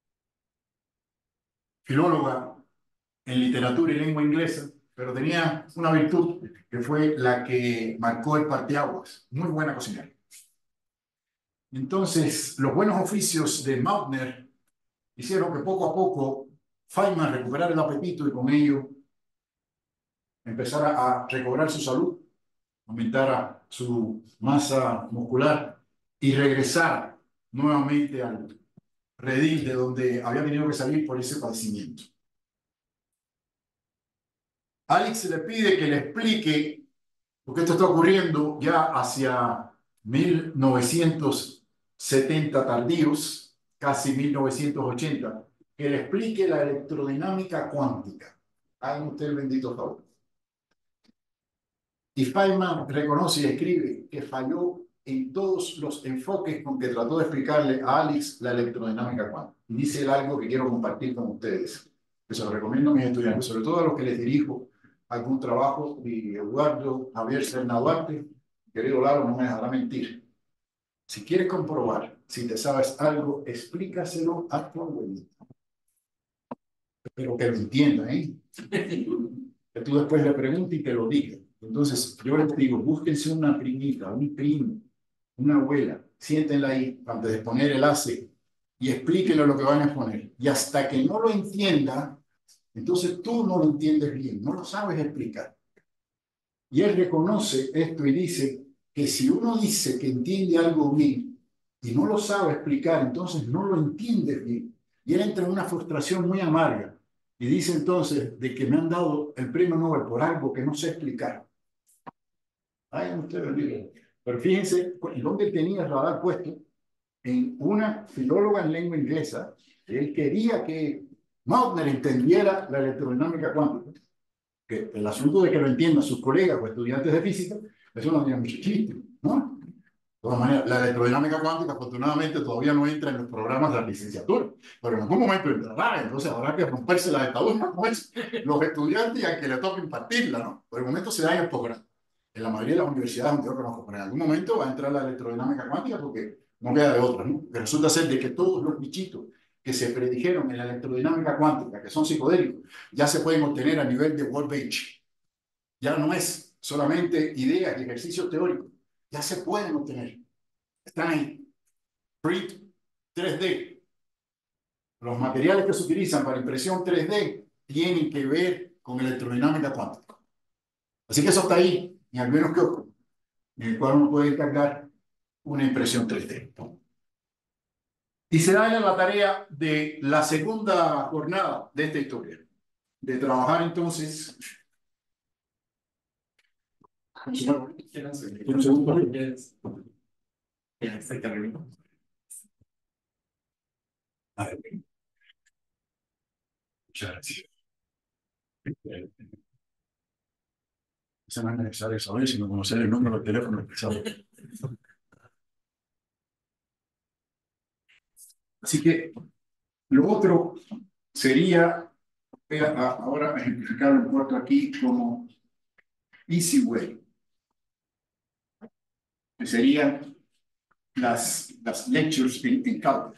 [SPEAKER 2] filóloga en literatura y lengua inglesa, pero tenía una virtud que fue la que marcó el parteaguas, muy buena cocinera. Entonces, los buenos oficios de Mautner hicieron que poco a poco Feynman recuperara el apetito y con ello empezara a recobrar su salud, aumentara su masa muscular y regresara nuevamente al redil de donde había tenido que salir por ese padecimiento. Alex le pide que le explique, porque esto está ocurriendo ya hacia 1970 tardíos, casi 1980, que le explique la electrodinámica cuántica. Hagan usted el bendito favor. Y Feynman reconoce y escribe que falló en todos los enfoques con que trató de explicarle a Alex la electrodinámica cuántica. Y dice él algo que quiero compartir con ustedes, que se lo recomiendo a mis estudiantes, sobre todo a los que les dirijo algún trabajo, y Eduardo Javier Serna Duarte, querido Lalo, no me dejará mentir. Si quieres comprobar si te sabes algo, explícaselo a tu abuelita. Pero que lo entienda, ¿eh? Que tú después le preguntes y te lo diga. Entonces, yo les digo, búsquense una primita, un primo, una abuela, siéntenla ahí antes de poner el ACE y explíquenle lo que van a exponer. Y hasta que no lo entienda, entonces tú no lo entiendes bien, no lo sabes explicar. Y él reconoce esto y dice que si uno dice que entiende algo bien y no lo sabe explicar, entonces no lo entiende bien. Y él entra en una frustración muy amarga y dice entonces de que me han dado el premio Nobel por algo que no sé explicar. Ay, ustedes miren. Pero fíjense dónde tenía el radar puesto, en una filóloga en lengua inglesa. Él quería que Mautner entendiera la electrodinámica cuántica, que el asunto de que lo entiendan sus colegas o estudiantes de física, eso no tiene mucho chiste, ¿no? De todas maneras, la electrodinámica cuántica afortunadamente todavía no entra en los programas de la licenciatura, pero en algún momento entrará, entonces habrá que romperse la dictadura con los estudiantes y a que le toque impartirla, ¿no? Por el momento se da en el posgrado. En la mayoría de las universidades donde yo conozco, pero en algún momento va a entrar la electrodinámica cuántica porque no queda de otra, ¿no? Pero resulta ser de que todos los bichitos que se predijeron en la electrodinámica cuántica, que son psicodélicos, ya se pueden obtener a nivel de workbench. Ya no es solamente ideas y ejercicios teóricos, ya se pueden obtener. Están ahí. Print 3D. Los materiales que se utilizan para impresión 3D tienen que ver con electrodinámica cuántica. Así que eso está ahí, en al menos kiosco, en el cual uno puede encargar una impresión 3D. Y se da ya la tarea de la segunda jornada de esta historia, de trabajar entonces. Un segundo. A ver, muchas gracias. Eso no es necesario saber, sino conocer el número de teléfono que sabe. Así que lo otro sería, voy a ahora ejemplificarlo en corto aquí como Easy Way, que serían las lectures en cálculo.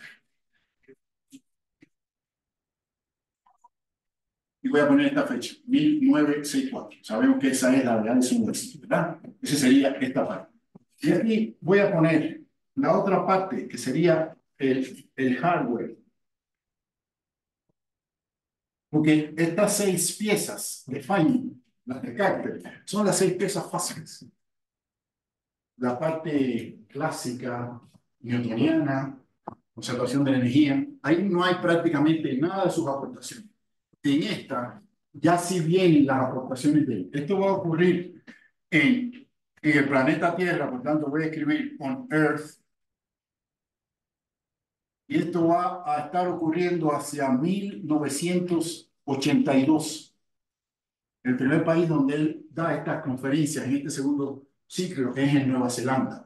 [SPEAKER 2] Y voy a poner esta fecha, 1964. Sabemos que esa es la de su universidad, ¿verdad? Esa sería esta parte. Y aquí voy a poner la otra parte, que sería el hardware. Porque estas 6 piezas de Feynman, las de Kepler, son las 6 piezas fáciles. La parte clásica, newtoniana, conservación de la energía, ahí no hay prácticamente nada de sus aportaciones. En esta ya sí vienen las aportaciones de él. Esto va a ocurrir en el planeta Tierra, por tanto voy a escribir on Earth, y esto va a estar ocurriendo hacia 1982. El primer país donde él da estas conferencias en este segundo ciclo es en Nueva Zelanda.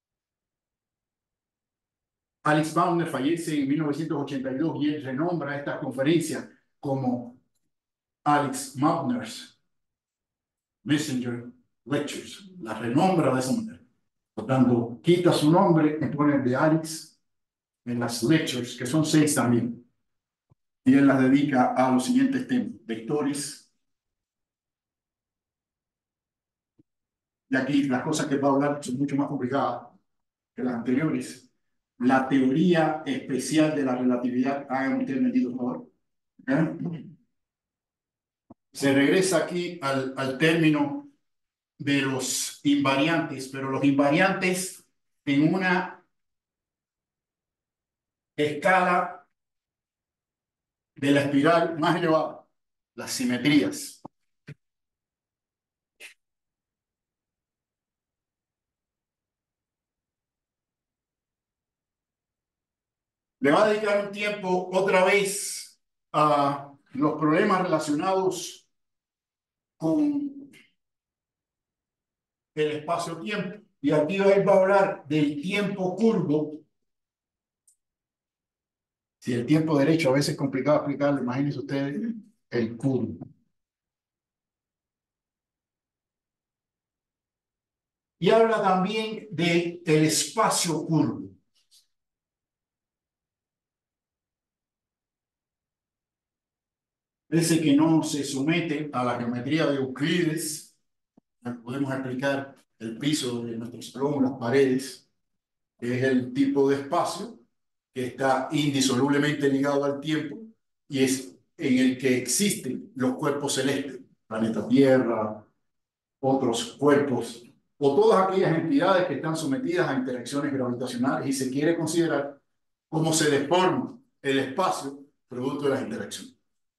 [SPEAKER 2] Alex Mautner fallece en 1982 y él renombra estas conferencias como Alex Mautner's Messenger Lectures. Las renombra de esa manera. Por tanto, quita su nombre y pone el de Alex en las lectures, que son 6 también. Y él las dedica a los siguientes temas: vectores. Y aquí las cosas que va a hablar son mucho más complicadas que las anteriores. La teoría especial de la relatividad, hagan ustedes bendito favor. ¿Eh? Se regresa aquí al término de los invariantes, pero los invariantes en una escala de la espiral más elevada, las simetrías. Le va a dedicar un tiempo otra vez a los problemas relacionados con el espacio-tiempo. Y aquí él va a hablar del tiempo curvo. Si el tiempo derecho a veces es complicado explicarlo, imagínense ustedes el curvo. Y habla también del espacio curvo. Ese que no se somete a la geometría de Euclides. Podemos explicar el piso de nuestro salón, las paredes, que es el tipo de espacio que está indisolublemente ligado al tiempo y es en el que existen los cuerpos celestes, planeta Tierra, otros cuerpos, o todas aquellas entidades que están sometidas a interacciones gravitacionales y se quiere considerar cómo se deforma el espacio producto de las interacciones.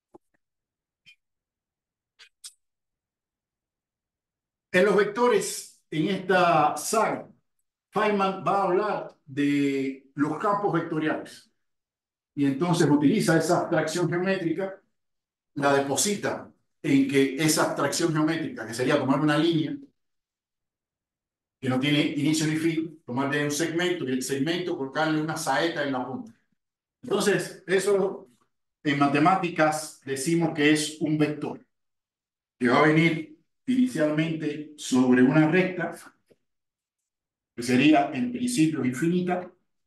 [SPEAKER 2] En los vectores, en esta saga, Feynman va a hablar de los campos vectoriales y entonces utiliza esa abstracción geométrica, la deposita en que esa abstracción geométrica, que sería tomar una línea que no tiene inicio ni fin, tomarle un segmento y el segmento colocarle una saeta en la punta. Entonces, eso en matemáticas decimos que es un vector, que va a venir inicialmente sobre una recta, que sería en principio infinita,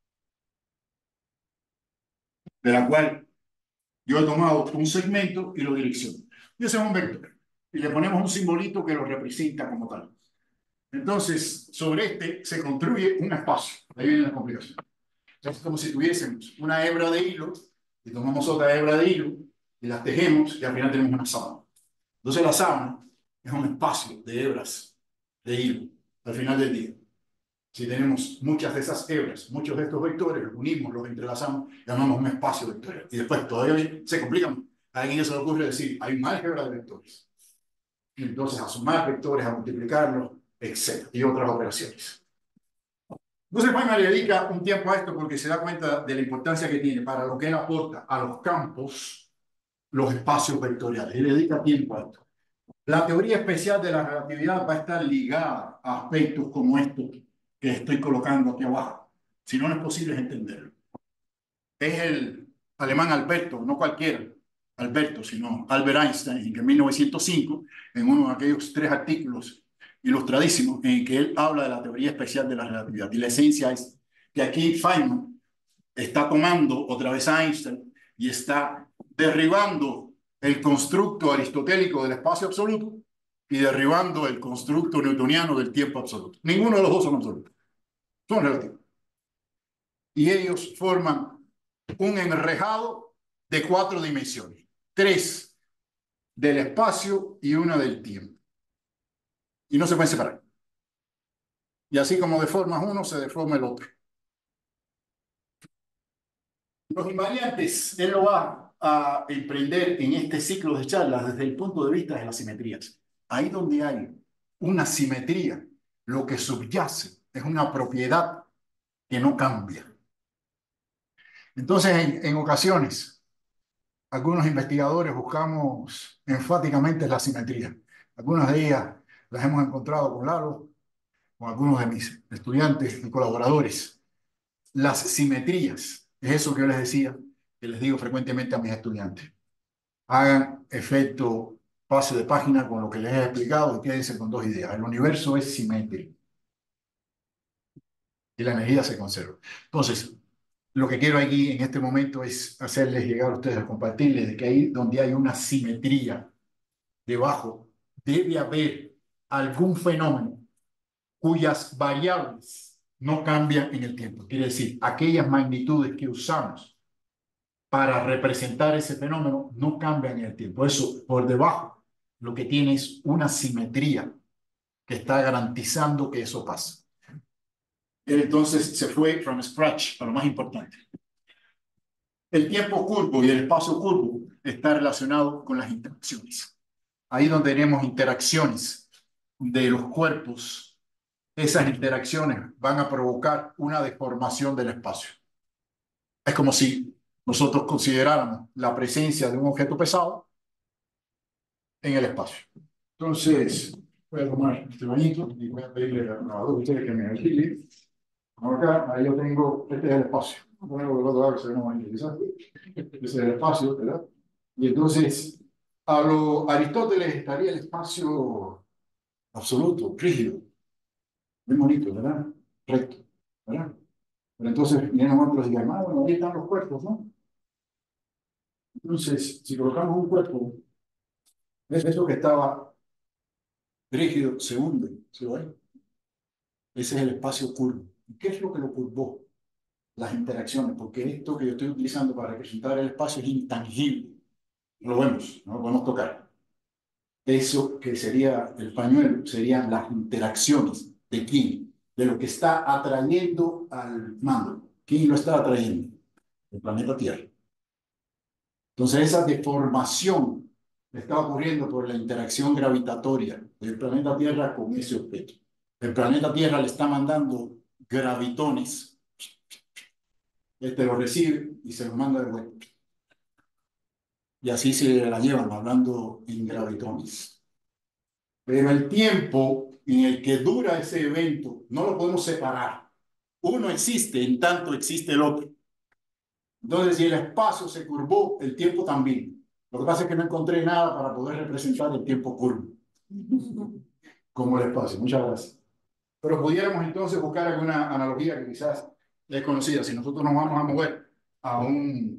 [SPEAKER 2] de la cual yo he tomado un segmento y lo direcciono. Y ese es un vector. Y le ponemos un simbolito que lo representa como tal. Entonces, sobre este se construye un espacio. Ahí viene la complicación. Es como si tuviésemos una hebra de hilo y tomamos otra hebra de hilo y las tejemos y al final tenemos una sábana. Entonces la sábana es un espacio de hebras de hilo al final del día. Si tenemos muchas de esas hebras, muchos de estos vectores, los unimos, los entrelazamos, llamamos un espacio vectorial. Y después todavía se complican. A alguien se le ocurre decir, hay una álgebra de vectores. Y entonces a sumar vectores, a multiplicarlos, etc. Y otras operaciones. Entonces Feynman le dedica un tiempo a esto porque se da cuenta de la importancia que tiene para lo que él aporta a los campos, los espacios vectoriales. Y le dedica tiempo a esto. La teoría especial de la relatividad va a estar ligada a aspectos como estos que estoy colocando aquí abajo. Si no, no es posible entenderlo. Es el alemán Alberto, no cualquiera Alberto, sino Albert Einstein, que en 1905, en uno de aquellos 3 artículos ilustradísimos, en que él habla de la teoría especial de la relatividad. Y la esencia es que aquí Feynman está tomando otra vez a Einstein y está derribando el constructo aristotélico del espacio absoluto y derribando el constructo newtoniano del tiempo absoluto. Ninguno de los dos son absolutos, son relativos. Y ellos forman un enrejado de 4 dimensiones, 3 del espacio y 1 del tiempo. Y no se pueden separar. Y así como deformas uno, se deforma el otro. Los invariantes, él lo va a emprender en este ciclo de charlas desde el punto de vista de las simetrías. Ahí donde hay una simetría, lo que subyace es una propiedad que no cambia. Entonces, en ocasiones, algunos investigadores buscamos enfáticamente la simetría. Algunas de ellas las hemos encontrado con Lalo, con algunos de mis estudiantes y colaboradores. Las simetrías, es eso que yo les decía, que les digo frecuentemente a mis estudiantes. Hagan efecto pase de página con lo que les he explicado y quédense con 2 ideas. El universo es simétrico y la energía se conserva. Entonces, lo que quiero aquí en este momento es hacerles llegar a ustedes, a compartirles de que ahí donde hay una simetría debajo, debe haber algún fenómeno cuyas variables no cambian en el tiempo. Quiere decir, aquellas magnitudes que usamos para representar ese fenómeno no cambian en el tiempo. Eso, por debajo, lo que tiene es una simetría que está garantizando que eso pase. Entonces se fue from scratch a lo más importante. El tiempo curvo y el espacio curvo está relacionado con las interacciones. Ahí donde tenemos interacciones de los cuerpos, esas interacciones van a provocar una deformación del espacio. Es como si nosotros consideráramos la presencia de un objeto pesado en el espacio. Entonces, voy a tomar este bañito y voy a pedirle a los ustedes que me alquilen. Acá, ahí yo tengo, este es el espacio. Voy a volver a dar que se ve más bonito, quizás. Ese es el espacio, ¿verdad? Y entonces, a lo Aristóteles estaría el espacio absoluto, rígido. Muy bonito, ¿verdad? Recto, ¿verdad? Pero entonces vienen otros y dicen, ah, bueno, ahí están los cuerpos, ¿no? Entonces, si colocamos un cuerpo, eso que estaba rígido se hunde, ¿se ve? Ese es el espacio curvo. ¿Qué es lo que lo curvó? Las interacciones, porque esto que yo estoy utilizando para representar el espacio es intangible. No lo vemos, no lo podemos tocar. Eso que sería el pañuelo, serían las interacciones de quién, de lo que está atrayendo al mando. ¿Quién lo está atrayendo? El planeta Tierra. Entonces esa deformación está ocurriendo por la interacción gravitatoria del planeta Tierra con ese objeto. El planeta Tierra le está mandando gravitones, este lo recibe y se lo manda de vuelta. Y así se la llevan hablando en gravitones. Pero el tiempo en el que dura ese evento no lo podemos separar. Uno existe en tanto existe el otro. Entonces, si el espacio se curvó, el tiempo también. Lo que pasa es que no encontré nada para poder representar el tiempo curvo, como el espacio. Muchas gracias. Pero pudiéramos entonces buscar alguna analogía que quizás es conocida. Si nosotros nos vamos a mover a un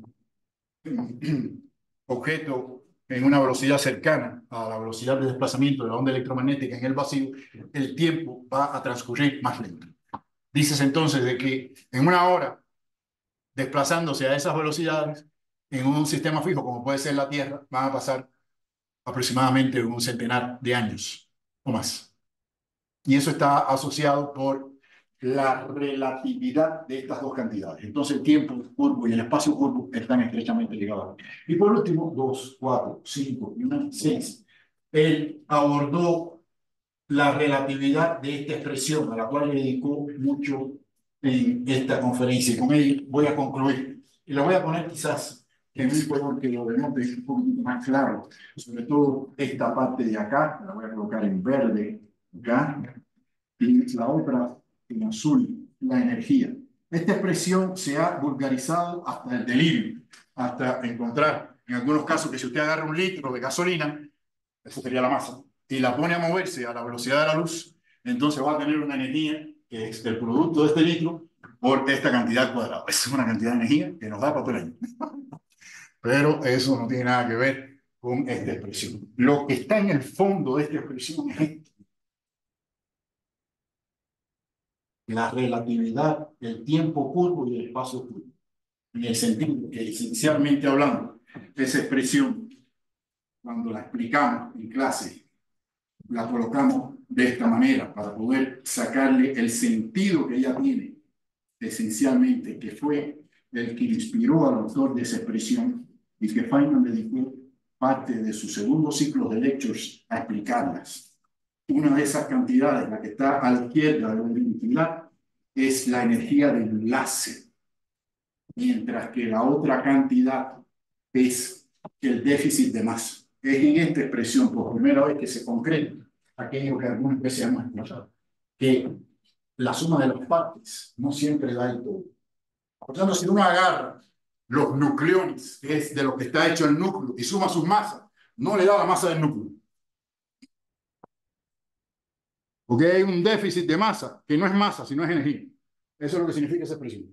[SPEAKER 2] objeto en una velocidad cercana a la velocidad de desplazamiento de la onda electromagnética en el vacío, el tiempo va a transcurrir más lento. Dices entonces de que en una hora, desplazándose a esas velocidades, en un sistema fijo como puede ser la Tierra, van a pasar aproximadamente un centenar de años o más. Y eso está asociado por la relatividad de estas dos cantidades. Entonces el tiempo curvo y el espacio curvo están estrechamente ligados. Y por último, 2, 4, 5 y 1, 6. Él abordó la relatividad de esta expresión, a la cual le dedicó mucho en esta conferencia. Y con ella voy a concluir. Y la voy a poner quizás en un color que lo denote un poquito más claro. Sobre todo esta parte de acá, la voy a colocar en verde, acá, y la otra en azul, la energía. Esta expresión se ha vulgarizado hasta el delirio, hasta encontrar, en algunos casos, que si usted agarra un litro de gasolina, eso sería la masa, y la pone a moverse a la velocidad de la luz, entonces va a tener una energía que es el producto de este litro por esta cantidad cuadrada. Es una cantidad de energía que nos da para todo el año. Pero eso no tiene nada que ver con esta expresión. Lo que está en el fondo de esta expresión es esto: la relatividad, el tiempo curvo y el espacio curvo. En el sentido que, esencialmente hablando, esa expresión, cuando la explicamos en clase, la colocamos de esta manera para poder sacarle el sentido que ella tiene, esencialmente, que fue el que inspiró al autor de esa expresión y que Feynman dedicó parte de su segundo ciclo de lectures a explicarlas. Una de esas cantidades, la que está a la izquierda de la identidad, es la energía del enlace, mientras que la otra cantidad es el déficit de masa. Es en esta expresión por primera vez que se concreta aquello que algunas veces hemos escuchado, que la suma de las partes no siempre da el todo. Por tanto, si uno agarra los nucleones, que es de lo que está hecho el núcleo, y suma sus masas, no le da la masa del núcleo. Porque hay un déficit de masa, que no es masa, sino es energía. Eso es lo que significa esa expresión.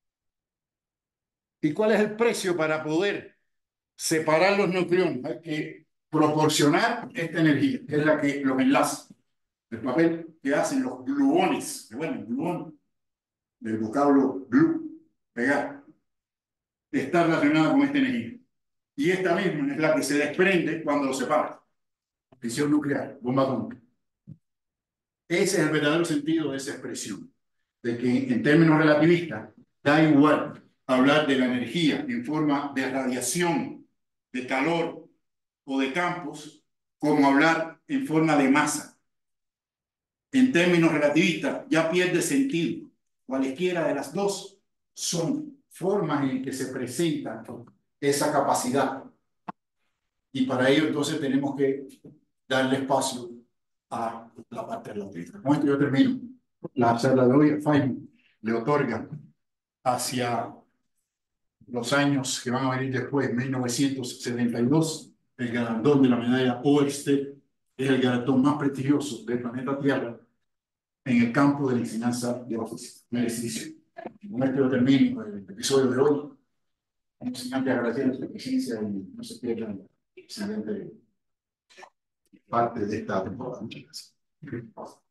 [SPEAKER 2] ¿Y cuál es el precio para poder separar los nucleones? Hay que proporcionar esta energía, que es la que los enlaza. El papel que hacen los gluones, bueno, gluón, del vocablo glue, pegar, está relacionada con esta energía. Y esta misma es la que se desprende cuando lo separa. Fisión nuclear, bomba atómica. Ese es el verdadero sentido de esa expresión, de que en términos relativistas da igual hablar de la energía en forma de radiación, de calor o de campos, como hablar en forma de masa. En términos relativistas ya pierde sentido. Cualesquiera de las dos son formas en que se presenta esa capacidad. Y para ello entonces tenemos que darle espacio a la parte relativista. Con esto yo termino. La charla de hoy, Feynman le otorga hacia los años que van a venir después, 1972, el galardón de la medalla Oersted, es el galardón más prestigioso del planeta Tierra en el campo de la enseñanza de la física, en el ejercicio. Con esto yo termino el episodio de hoy. Sin antes agradecer su presencia y no se pierdan la siguiente parte de esta temporada. Muchas gracias.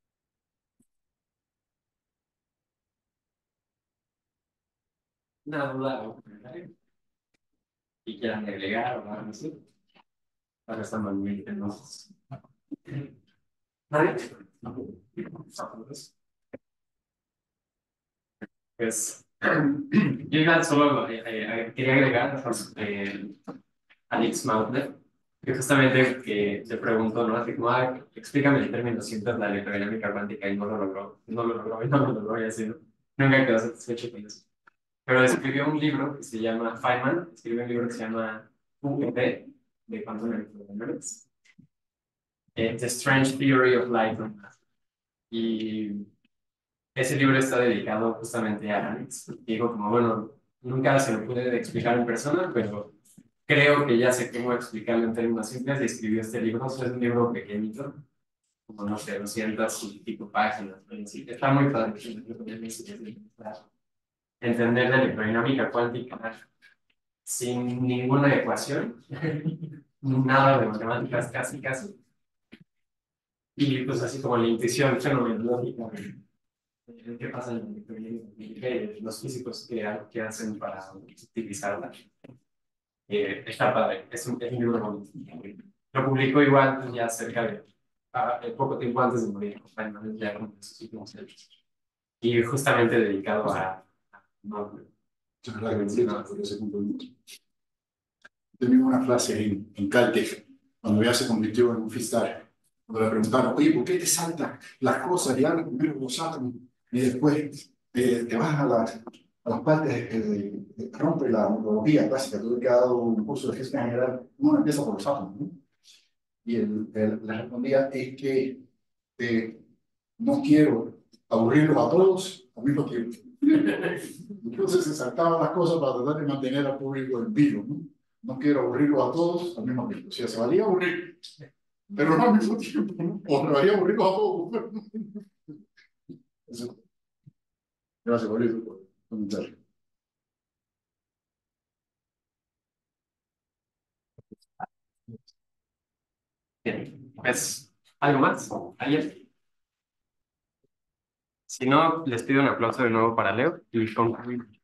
[SPEAKER 1] Una duda o comentario y quieran agregar o algo así. Ahora estamos muy entonces. ¿Nadie? Pues, yo igual solo quería agregar a Alex Mautner, que justamente que te pregunto, ¿no? Así como, explícame el término simple de la electrodinámica cuántica y no lo logró y así, ¿no? Nunca quedó satisfecho con eso. Pero escribió un libro que se llama, Feynman, escribió un libro que se llama QED, de Quantum Electrodynamics, The Strange Theory of Light and Matter. Y ese libro está dedicado justamente a Alex. Digo, como, bueno, nunca se lo pude explicar en persona, pero creo que ya sé cómo explicarlo en términos simples y escribió este libro. Es un libro pequeñito, como no sé, 200 y pico páginas. Sí, está muy padre. Entender la electrodinámica cuántica sin ninguna ecuación, nada de matemáticas casi, casi. Y pues así como la intuición fenomenológica de qué pasa en la electrodinámica y los físicos que hacen para utilizarla. Está padre, es un libro bonito. Lo publicó igual pues, ya cerca de poco tiempo antes de morir, ya como en sus últimos años. Y justamente dedicado no,
[SPEAKER 2] Muchas gracias por ese punto de vista. Tenía una frase en Caltech, cuando ya se convirtió en un fiscal, cuando le preguntaron, oye, ¿por qué te saltan las cosas y hablas primero los átomos y después te vas a las partes, rompe la metodología clásica? Tú que has dado un curso de física general, uno empieza por los átomos, ¿no? Y la respondía es que eh, no quiero aburrirlos a todos al mismo tiempo. Entonces se saltaban las cosas para tratar de mantener al público en vivo, ¿no? No quiero aburrirlos a todos al mismo tiempo. O sea, se valía aburrir, pero no al mismo tiempo, ¿no? O me valía aburrirlos a todos. Eso. Gracias por eso, por comentar.
[SPEAKER 1] Bien, pues, ¿algo más? ¿Alguien? Si no, les pido un aplauso de nuevo para Leo y concluimos.